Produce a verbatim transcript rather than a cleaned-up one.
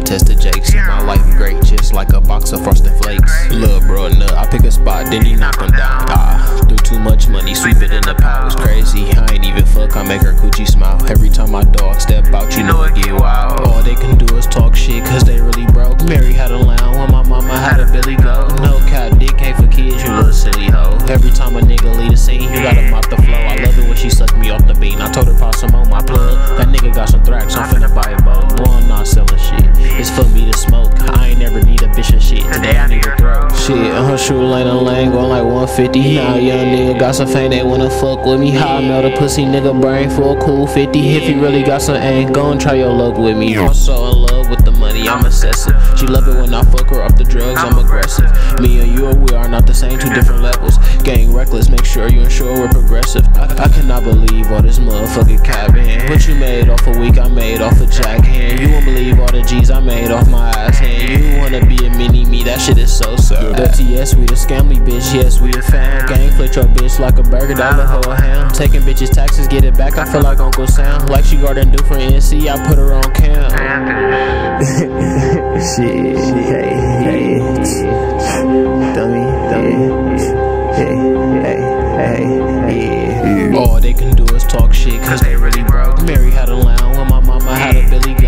test the jakes. And my life great, just like a box of Frosted Flakes. Lil' bro, nut, I pick a spot, then he knock him down. Ah, do too much money, sweep it in the pot. It's crazy, I ain't even fuck, I make her coochie smile. Every time my dog step out, you know it get wild. All they can do is talk shit, cause they really broke. Mary had a lounge when my mama had a Billy Goat. No cap, dick ain't for kids, you little silly hoe. Every time a nigga leave the scene, you gotta mop the flow. I love it when she sucked me off the bean. I told her pop some on my plug. That nigga got some thrax, I'm finna buy a boat. Boy, I'm not selling shit, it's for me to smoke. I ain't never need a bitch and shit, today I need a throw. Shit, on her shoe lane a lane, going like one fifty. Now young nigga got some fame, they wanna fuck with me. How I melt a pussy nigga brain for a cool fifty. If you really got some aim, go and try your luck with me. I'm so in love with the money, I'm obsessive. She love it when I fuck her off the drugs, I'm aggressive. Me and you, we are not the same, two different levels. Gang reckless, make sure you ensure we're progressive. I, I cannot believe all this motherfucking cap hand. What you made off a week, I made off a jack hand. You won't believe all the G's I made off my ass hand. You wanna be a mini me, that shit is so sad. Dirty, yes, we the scamly bitch, yes, we the fam. Gang flip your bitch like a burger, that the whole ham. Taking bitches taxes, get it back, I feel like Uncle Sam. Like she garden do for N C, I put her on cam. Shit, hey, hey, dummy, dummy, hey, hey, hey, yeah. All they can do is talk shit, cause they really broke. Mary had a lounge when my mama had a Billy